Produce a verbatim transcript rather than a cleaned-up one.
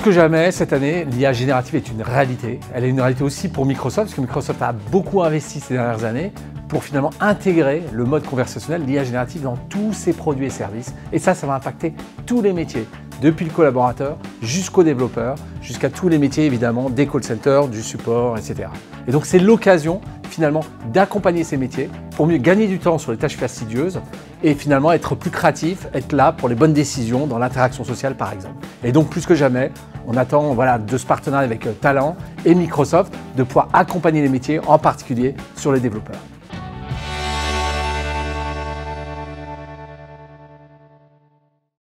que jamais, cette année, l'I A générative est une réalité. Elle est une réalité aussi pour Microsoft, parce que Microsoft a beaucoup investi ces dernières années pour finalement intégrer le mode conversationnel, l'I A générative, dans tous ses produits et services. Et ça, ça va impacter tous les métiers, depuis le collaborateur jusqu'au développeur, jusqu'à tous les métiers évidemment, des call centers, du support, et cetera. Et donc c'est l'occasion finalement d'accompagner ces métiers pour mieux gagner du temps sur les tâches fastidieuses et finalement être plus créatif, être là pour les bonnes décisions dans l'interaction sociale par exemple. Et donc plus que jamais, on attend voilà, de ce partenariat avec Talent et Microsoft de pouvoir accompagner les métiers, en particulier sur les développeurs.